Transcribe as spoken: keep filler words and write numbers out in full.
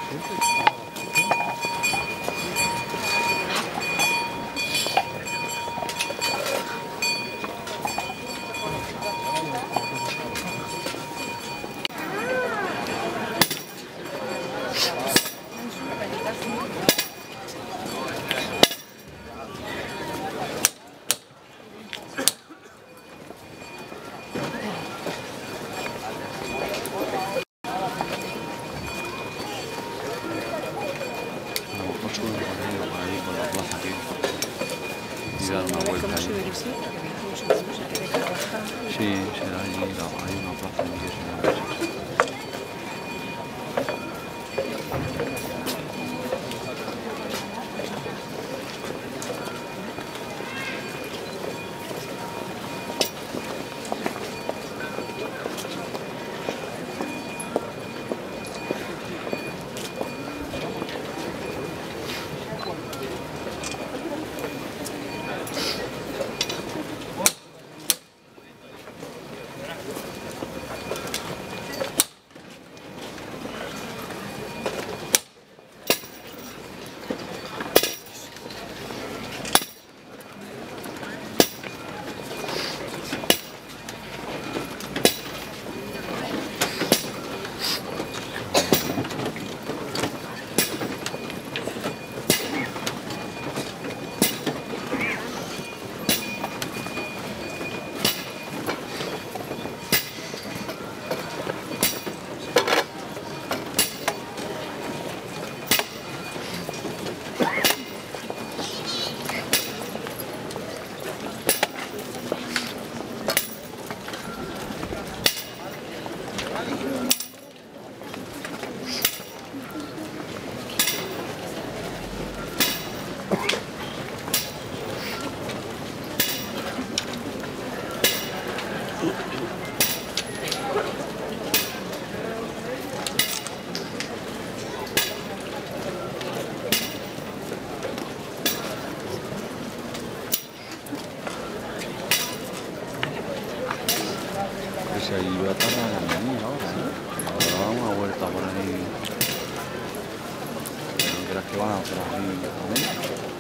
Ahí con la plaza aquí y dar una vuelta ahí. Sí, será allí, hay una plaza allí que se llama así. Si ahí va a tardar en venir ahora, ¿eh? Ahora da una vuelta por ahí. No creas que van a hacer aquí, ¿vale?